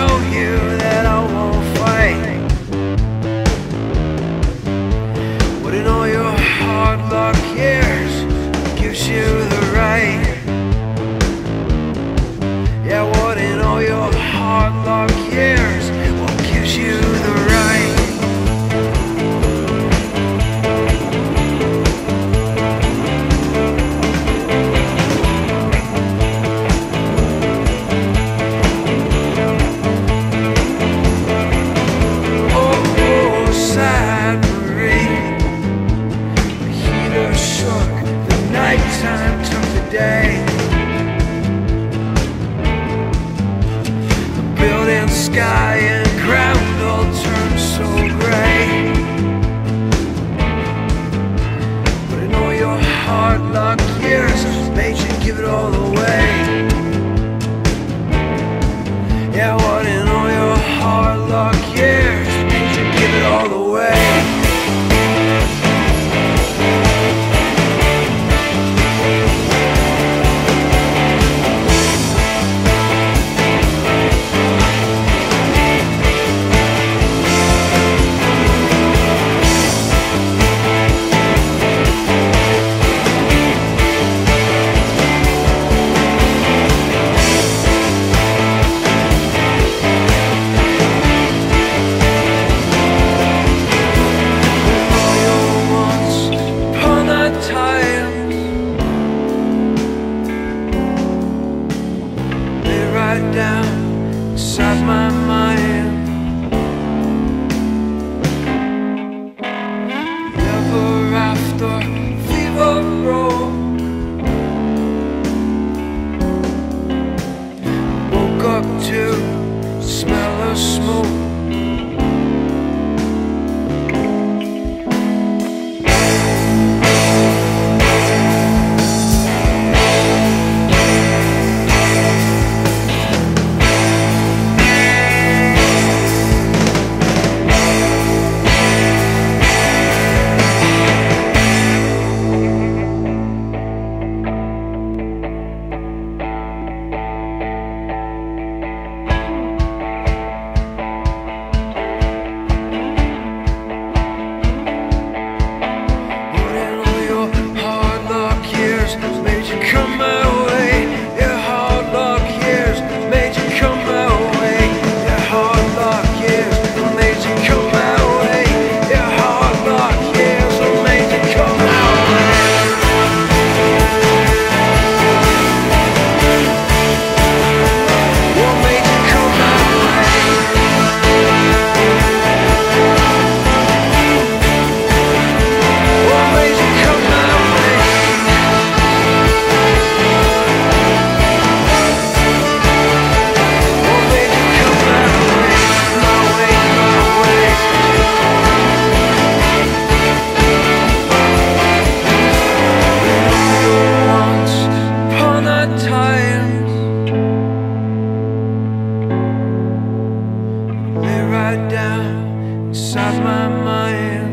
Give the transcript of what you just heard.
tell you that I won't fight. What in all your hard luck years gives you the right? Yeah, what in all your hard luck years, what gives you the right? Oh, sad Marie, the heater shook, the nighttime took the day. Sky and ground all turned so gray. But in all your hard luck years made you give it all away. Yeah, what in all your hard luck years made you give it all away? Down inside my mind, ever after fever broke, woke up to smell of smoke. Down inside my mind.